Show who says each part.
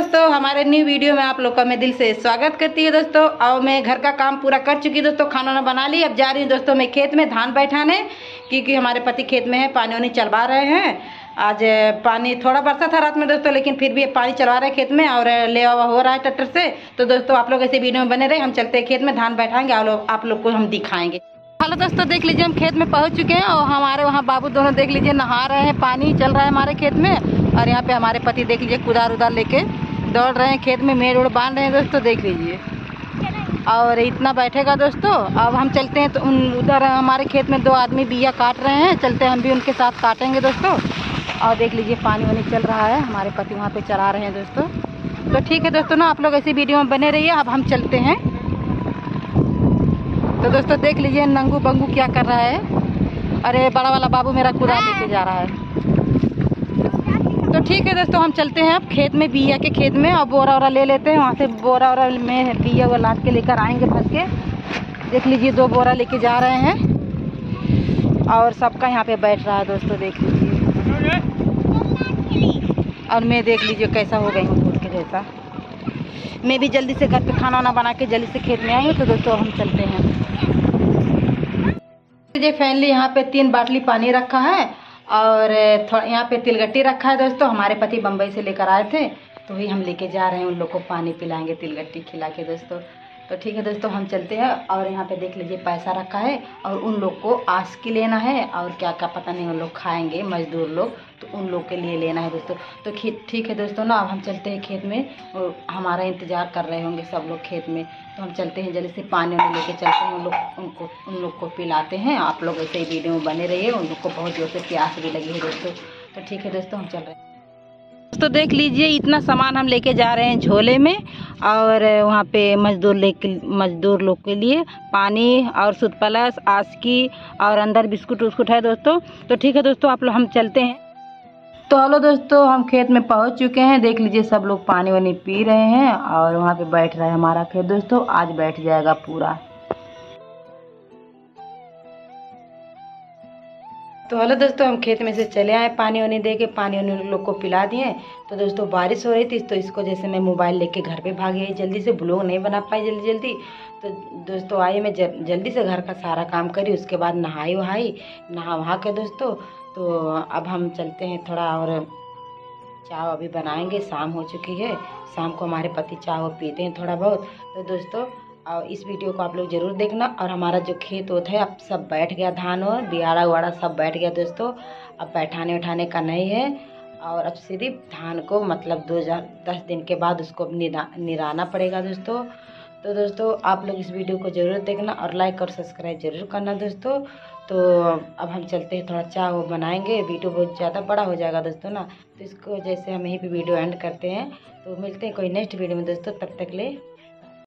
Speaker 1: दोस्तों, हमारे new video में आप लोग का मैं दिल से स्वागत करती हूँ दोस्तों। और मैं घर का काम पूरा कर चुकी दोस्तों, खाना वाना बना ली। अब जा रही हूँ दोस्तों मैं खेत में धान बैठाने, क्योंकि हमारे पति खेत में है, पानी वानी चलवा रहे हैं। आज पानी थोड़ा बरसा था रात में दोस्तों, लेकिन फिर भी पानी चलवा रहे हैं खेत में और ले आवा हो रहा है ट्रैक्टर से। तो दोस्तों आप लोग ऐसे वीडियो में बने रहे, हम चलते हैं खेत में धान बैठाएंगे और आप लोग को हम दिखाएंगे। हेलो दोस्तों, देख लीजिए हम खेत में पहुंच चुके हैं और हमारे वहाँ बाबू दोनों देख लीजिए नहा रहे हैं, पानी चल रहा है हमारे खेत में। और यहाँ पे हमारे पति देख लीजिए कुदार उदार लेके दौड़ रहे हैं खेत में, मेड़ उड़ बांध रहे हैं दोस्तों, देख लीजिए। और इतना बैठेगा दोस्तों। अब हम चलते हैं तो उधर हमारे खेत में दो आदमी बिया काट रहे हैं, चलते हैं हम भी उनके साथ काटेंगे दोस्तों। और देख लीजिए पानी वानी चल रहा है, हमारे पति वहाँ पे चला रहे हैं दोस्तों। तो ठीक है दोस्तों ना, आप लोग ऐसी वीडियो में बने रहिए। अब हम चलते हैं। तो दोस्तों देख लीजिए नंगू बंगू क्या कर रहा है। अरे बड़ा वाला बाबू मेरा कुदार लेके जा रहा है। तो ठीक है दोस्तों, हम चलते हैं अब खेत में, बिया के खेत में। और बोरा वोरा ले लेते हैं, वहाँ से बोरा वोरा में बिया वो लाद के लेकर आएंगे भर के। देख लीजिए 2 बोरा लेके जा रहे हैं और सबका यहाँ पे बैठ रहा है दोस्तों, देख लीजिए। और मैं देख लीजिए कैसा हो गई हूँ भूत के जैसा। मैं भी जल्दी से घर पे खाना वाना बना के जल्दी से खेत में आई हूँ। तो दोस्तों हम चलते हैं। फाइनली यहाँ पे 3 बाटली पानी रखा है और थोड़ा यहाँ पे तिलगट्टी रखा है दोस्तों। हमारे पति बम्बई से लेकर आए थे, तो वही हम लेके जा रहे हैं, उन लोग को पानी पिलाएंगे तिलगट्टी खिला के दोस्तों। तो ठीक है दोस्तों, हम चलते हैं। और यहाँ पे देख लीजिए पैसा रखा है और उन लोग को आस्की लेना है और क्या क्या पता नहीं, उन लोग खाएंगे मजदूर लोग, तो उन लोग के लिए लेना है दोस्तों। तो ठीक है दोस्तों ना, अब हम चलते हैं खेत में और हमारा इंतज़ार कर रहे होंगे सब लोग खेत में। तो हम चलते हैं जल्दी से, पानी में लेके चलते हैं उन लोग को पिलाते हैं। आप लोग ऐसे ही वीडियो में बने रहिए, उन लोग को बहुत जोर से प्यास भी लगी है दोस्तों। तो ठीक है दोस्तों, हम चल रहे हैं। तो देख लीजिए इतना सामान हम लेके जा रहे हैं झोले में। और वहाँ पे मजदूर लोग के लिए पानी और सूत प्लस आस्की और अंदर बिस्कुट उस्कुट है दोस्तों। तो ठीक है दोस्तों, आप लोग हम चलते हैं। तो हेलो दोस्तों, हम खेत में पहुँच चुके हैं। देख लीजिए सब लोग पानी वानी पी रहे हैं और वहाँ पे बैठ रहा है हमारा खेत दोस्तों। आज बैठ जाएगा पूरा। तो हेलो दोस्तों, हम खेत में से चले आए, पानी वानी दे के पानी वानी लोग को पिला दिए। तो दोस्तों बारिश हो रही थी, तो इसको जैसे मैं मोबाइल लेके घर पे भाग गई, जल्दी से ब्लॉग नहीं बना पाई जल्दी। तो दोस्तों आइए, मैं जल्दी से घर का सारा काम करी, उसके बाद नहा वहा के दोस्तों। तो अब हम चलते हैं थोड़ा, और चाय अभी बनाएंगे, शाम हो चुकी है। शाम को हमारे पति चाय पीते हैं थोड़ा बहुत। तो दोस्तों और इस वीडियो को आप लोग ज़रूर देखना। और हमारा जो खेत होता है अब सब बैठ गया, धान और बियाड़ा उवाड़ा सब बैठ गया दोस्तों। अब बैठाने उठाने का नहीं है, और अब सिर्फ धान को मतलब 10 दिन के बाद उसको निराना पड़ेगा दोस्तों। तो दोस्तों आप लोग इस वीडियो को ज़रूर देखना और लाइक और सब्सक्राइब ज़रूर करना दोस्तों। तो अब हम चलते हैं, थोड़ा चाय वो बनाएंगे, वीडियो बहुत ज़्यादा बड़ा हो जाएगा दोस्तों ना। तो इसको जैसे हम यहीं पे वीडियो एंड करते हैं। तो मिलते हैं कोई नेक्स्ट वीडियो में दोस्तों, तब तक ले